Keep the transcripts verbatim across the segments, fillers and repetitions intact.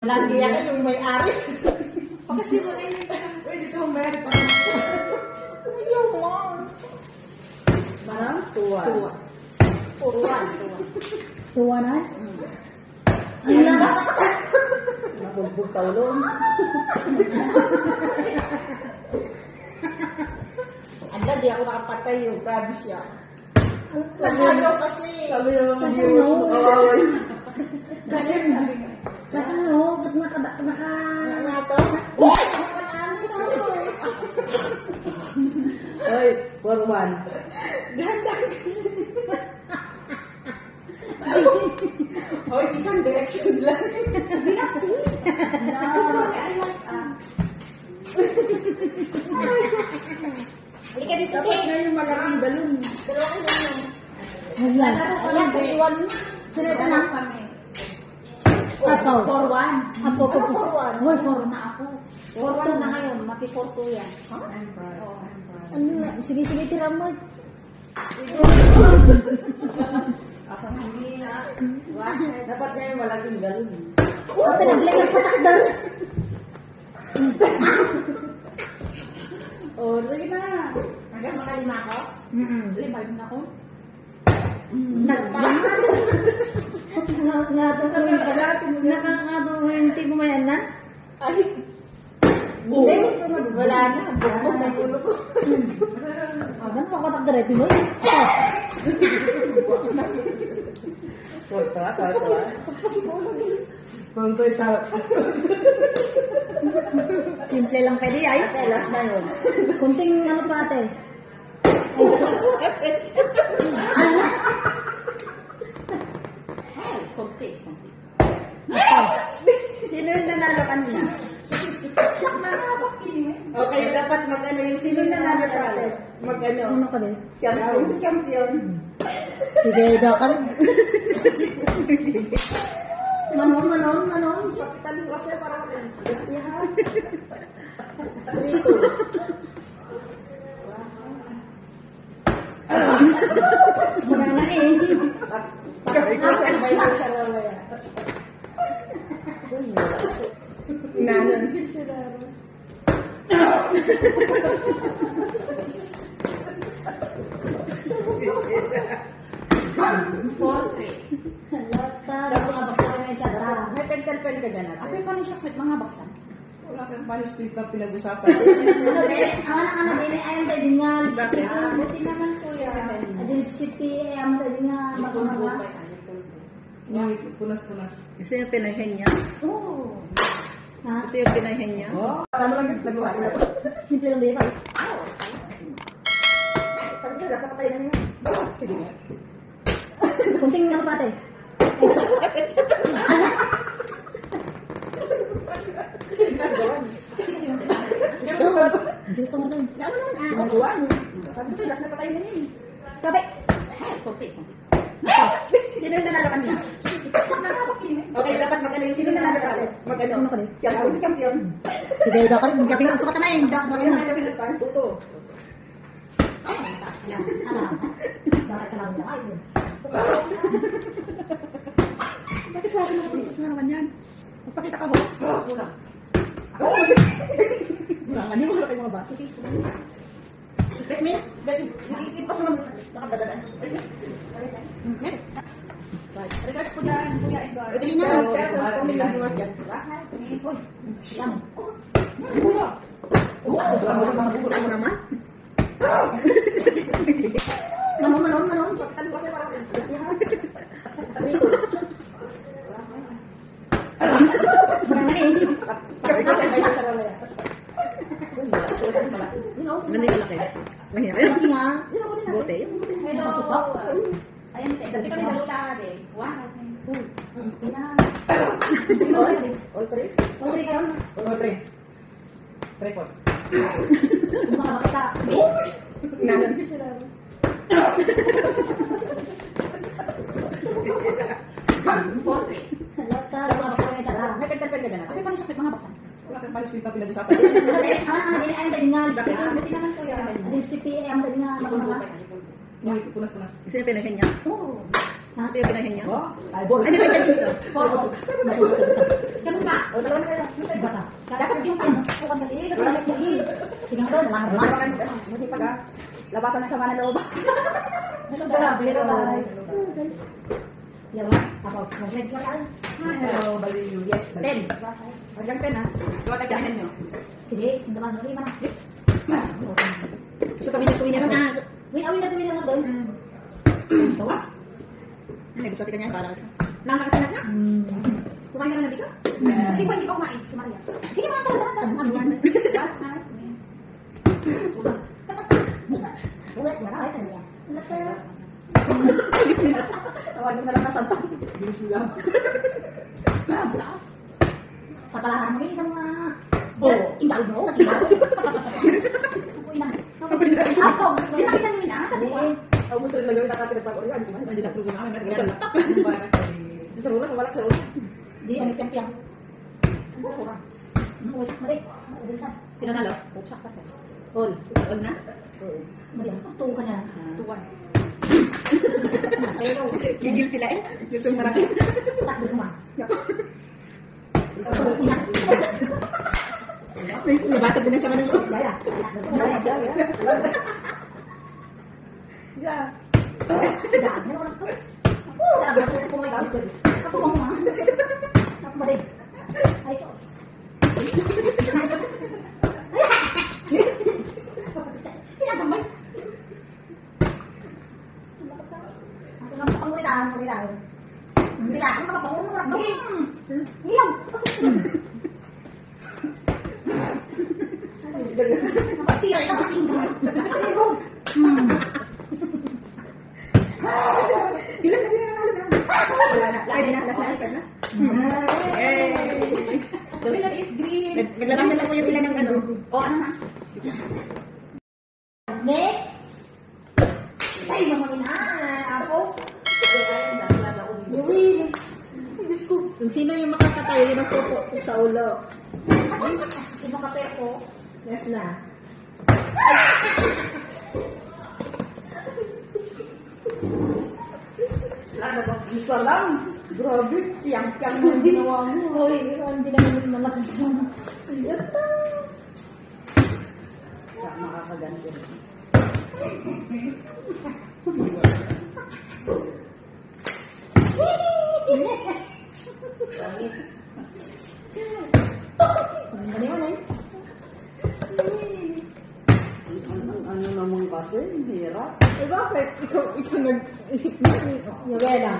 Lagi yan yung may-ari. Kasi mo na yun. Pwede ka humayari pa. Ayaw mo. Parang tuwa. Tuwa. Tuwa. Tuwa na? Ano na? Nabugbog ka ulong. Anda, di ako nakapatay yung grabe siya. Ayaw kasi. Sabi naman ng Kasi viewers no. mo kawaway. Kasi Kasi no, ba't naka... naka... ano nga to? Uy! Ano to? Hoy, for one. Dahan-dahan kasi. Hoy, isang direction lang. Halika dito, Dapat Kate. nga yung malaking balon. Pero okay lang yun. Haslan. Ayan, iwan. Sino ito na? Apo. For one. Apo, apo, apo. For one. Hoy, for na ako. For one na ngayon. Mati for two yan. I'm proud. I'm proud. Ano na? Sige, sige, tira mo. Ako hindi na. Dapat nga yung malaking balon. Ang pinaglagang patakdal. Oh, sige na. Hanggang makalima ako? Mm-mm. Lima na ako? Nagpang. Ngatong ko yung pagkatong. Nakangatong ko yung tipo mo yan na? Ay. Hindi. Wala na. Bukbog na yung ulo ko. Agan, pakatak direct mo. Ito. Tuwa, tuwa, tuwa. Kung ito'y sa... Simple lang pwede ay. Ate, last na yun. Kunting ano pa ate. Ay, so. Ano? Kunti. Kunti. Sino yung nanalo kanina? Siyak na nga. Okay, dapat mag-ano yung sino nanalo sa atin. Mag-ano. Ano ka din? Champion to champion. Sige, daw ka. Manon, manon, manon. Sakitan mo kasi parang Yahan. Rito. Wala na eh. Kasi may lang sa lalaya. Nanon. Four, three. Lata. Dapat kabaksa may isa. Dara. May pen-pen ka dyan Apa ate. yung panisyak with mga baksan? Wala kang panis-pin ka pinag-usapan. Ano din? Awan ang ano din. Ayaw tayo din nga. Bakit? Ah, buti naman kuya. Adil City. Ayaw tayo din nga. Magunawa. Yung punas-punas. Gusto yung pinayhin niya? Oh. Ha? Gusto yung pinayhin niya? Oh, ano lang yung nagawa nila? Simple lang ba yun? Sabi ko, nasa patay na niya. Sige nga. Kunting ano pa ate. Ay, so. Sige, sige. Gusto mo. Gusto mo rin. Ano naman ah? Nagawa mo. Sabi ko, nasa patay na niya. Kape. Kunti, kunti. Sino yung nanalo kanina? Siyak na nga ba kini? Okay, dapat mag-ano yung sino nanalo sa atin. Mag-ano. Sino ka din? Champion to champion. Sige, daw ka rin. Kating ang sukat na eh. Daw ka Maganda rin. na kami sa pants. Ito. Ano? Bakit ka lang na kayo? Bakit sa akin nakapagpapit na naman yan? Magpakita ka, boss. Kulang. Wala nga niyo, wala kayong mga bata. Let me. Let me. Ipas mo naman sa nakadadalan. Regards po dyan, Kuya Edgar. Pwede niya. Pero million viewers dyan. Uy. Yan. Kuya. Ano naman? Manon, manon, manon. Sakitan mo kasi parang Rito. Parang na eh. Kasi kasi may sa lalaya. You know? Hindi malaki. Mahirap. Laki nga. You know, din Bote. Hello. Ayan, dati kami nalulakad eh. One, two, yan. All three? Pag-uri ka. All three. Record. Makakakita. Nanon. Four, three. Lata. Daw ka rin may isa. May pen-pen ka dyan Apa ate. yung panisyak with mga baksan? Wala kang panis-pin ka pinag-usapan. Awan ang ano din. Ayaw tayo din nga. Ah, buti naman kuya. Adil City. Ayaw tayo din nga. Magunawa. Yung punas-punas. Gusto yung pinayhin niya? Oh. Ha? Gusto yung pinayhin niya? Oh, ay, ball. Ano ba yung dito? Four, oh. Ganun lima. O, dalawang kayo. Bata. Dapat yung ano, bukan kasi. Kasi lang yung Sige nga daw, nalangar Wala naman. ka hindi pa ka. Labasan ng sama ng loob. Hello Grabe, guys. hello, guys. guys. Hello guys. Yawa, ako, mag-red sa tayo. Hello, baliw. Yes, ten. Hanggang ten, ha? Ito ang tagdahan nyo. Sige, hindi naman, hindi naman. So kami na tuwi naman ah. Win, awin na tuloy naman doon. So, Hindi, gusto kita nga para. Nakakasinas na? hmm. Kumain ka na dito? Si Juan, di pa kumain. Si Maria. Sige mga tara, tara, tara. Ano yan? Ulit, wala ka ito niya. Nasa, Tawagin na lang na santa. Bilis lang. Taas. papalaran mo yun sa mga... Oo. Indaw mo, nakindaw. Uy na. Ako, sinakit na nyo na. Tabi ko. Ako mo tuloy nagawin na kapit sa Korea. Hindi na tuwi namin. Sa lapak. Sa ulan, wala sa ulan. Di, ano piyang-piyang. Ano ko kurang? Ano ko, mali. Mabilisan. Sino nalo? Buksak ka to. All. All na? Mali, tuwa ka niya. Tuwan. Pero, Gigil sila eh. Gusto marami. takbo ko man. Nabasa din ang sama ng loob. Gaya, takbo ko Ya, man. ya, ya. Ya. Daan, meron ko na to. Oo, talaga, gusto ko may gamit. Ako mo ma. Ako ba din? Ay, sos. Tinagambay. Ako nga pangulitaan, pangulitaan. Bisa, ano ka pa pangulo na to? Ilaw. Nakatira ka sa tingin. Nakatira. Hmm. Ilan na sila nanalo na? Wala na. Ay, na. Last na. Last na. The winner is green. Nag- Naglabasan lang po yan sila ng ano. Oh, ano na? Me? Ay, mamangin na. Ako? Uy. Ay, Diyos ko. Kung sino yung makakatayo, yun ang pupukpuk sa ulo. Sino ka ko? Yes na. Lada ba? Isa lang. Grabe. Piyang-piyang mo yung ginawa mo. Uy, hindi naman yung malakas na. Yata. Makakaganti rin. Ano yun eh? Ano, ano naman kasi? Hirap. Eh bakit? Ikaw, ikaw nag-isip mo. Novela.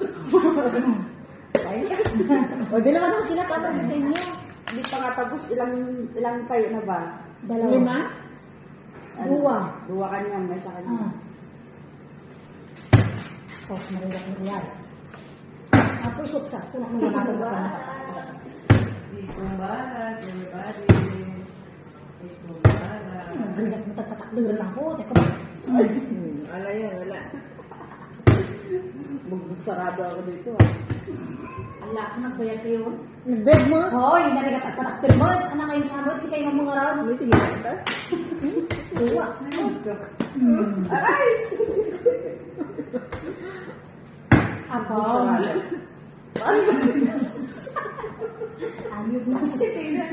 O, di naman ako sila paano sa inyo. Hindi pa nga tapos ilang ilang kayo na ba? Dalawa. Lima? Ano? Dua. Dua kanya, may sa kanya. Ah. Oh, mariyak mo yan. Ako, suksa. Kung ako naman ka na. Kumbarat, everybody. Kumbarat. Nagriyak mo tagpatakduran ako. Teka ba? Hmm, wala yun, wala. Bugsarado ako dito. Ah. Ala, nagbayag kayo. Nag-bed mo? Hoy, narigat at patakdir mo. Anak kayo sabot, si kayo mga raw. Hindi, tingin ka. Dua. Aray! Ako. Bugsarado. Ayog na si Taylor.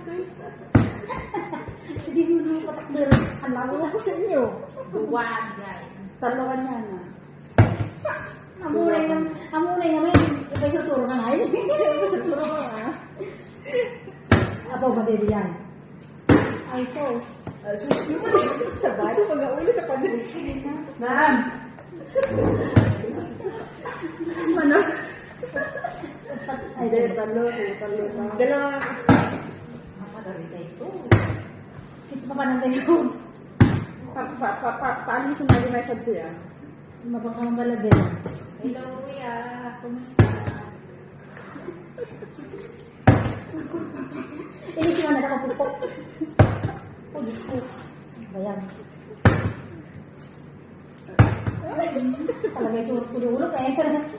Sige mo na patakdir. Ang laro ko sa inyo. Dua, guys. Talo kanya na. Amulay ng, amulay naman. Ikaw susuro ka nga. Ikaw susuro ka nga. Ako ba din yan? Ay, sos. Sabay. Mag-aulit ako din. Nan! Ano? Ay, dahil talo. Talo na. Dalawa. Mapadali tayo ito. Kita pa pa natin yun. Pa, pa, pa, pa, paano yung sumali may sad ko yan? Mapagkamang balagay. Hello, kuya. Kumusta? Inis mo na nakapupok. Oh, Diyos ko. Bayan. Talaga yung surot ko yung ulo eh.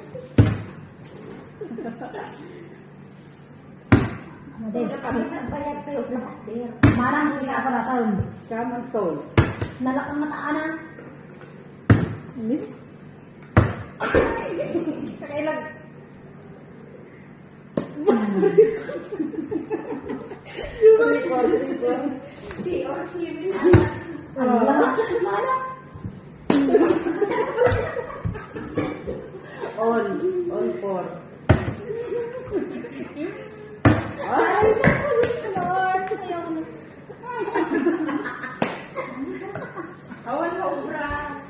Ano din? Nagbayad kayo. Nagbayad. Marang sila para sa Scam ang tol. nalakang mataanan. Hindi. Kakailag. Report, report. Si or si Win. Allah. Mana? On. On four. Ay, naku, Lord. Ayaw ko na. Awan ka ubra.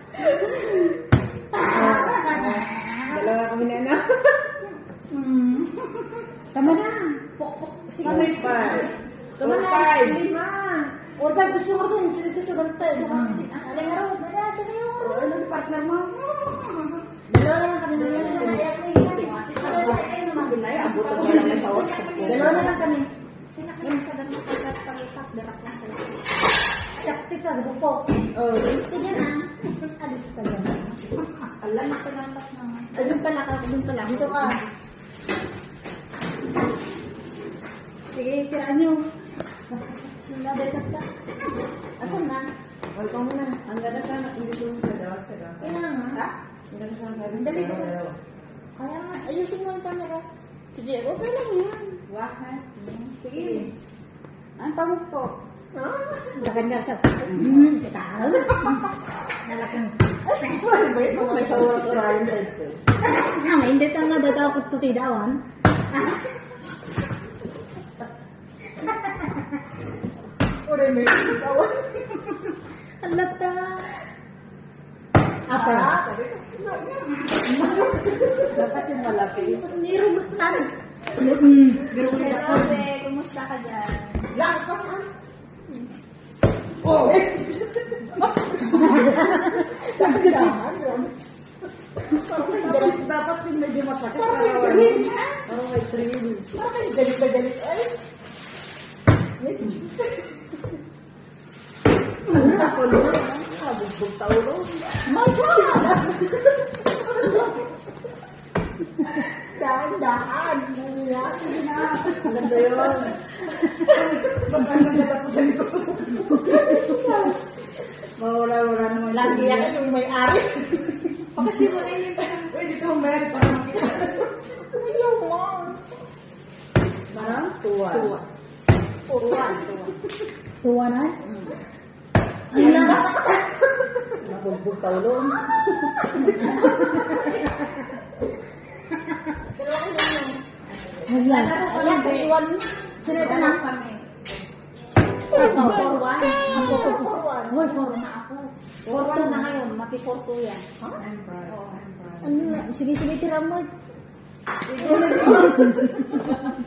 Dalawa kami na na. Hmm. Tama na. Pokpok. Si Four, five. Tama Four, na. five. Lima. Or five, gusto ko dun. Gusto ko dun. Aling araw. Bada, sa kayo. Ano yung partner mo? Dalawa na lang kami. Dalawa na lang kami. Ay, abutan mo lang sa host. Dalawa na lang kami. Sinakyan sa dami pagkat pangitak. Darak lang pala. Sakti ka, gupo. Oh, Gusto niya na. Alis ka lang. Ala, nakinampas na. Ay, doon pala ka. Doon pala. Dito ka. Sige, tiraan niyo. Nabetat ka. Asan na? welcome na. Ang ganda sana. Hindi ko sa dalawa sa dalawa. Kaya nga. Ha? Ang ganda sana. Dali ko. Dalawa. Kaya nga. Ayusin mo yung camera. Sige, okay lang yan. Wakat. Sige. Ang pamuk po. Lakan ka sa... Hmm, kitaal. Nalakan. May sawa sa Ryan Red. Ah, hindi tayo na dataw ko tutidawan. Uri, may sawa. Alata. Apa? Dapat yung malaki. Nirugutan. Hello, be. Kumusta ka dyan? Lang, ka saan? Oh! Dapat yung medyo masakit. Parang may thrill. Parang may thrill. Parang may galit na galit. Ay! Ano na ko nun? Nabugbog taulo. My God! Dahan-dahan. Nangyayari. Sige na. Ang ganda yun. Ba't ang ganda po sa likod? Mawala-wala naman. Lagi yan yung may-ari. Pagkasi mo na yun. Uy, dito ang mayari para makita. Ayaw mo. Parang tuwa. Tuwa. Tuwa. Tuwa. Tuwa na? Ano na? Nabugbog taulo. Hasla. Ayan, iwan. Sinita na. kami. Ako, four one. Ako, four one. Hoy, four na ako. four one na ngayon. Mati four two yan. I'm proud. I'm proud. Ano na? Sige, sige, tira mo.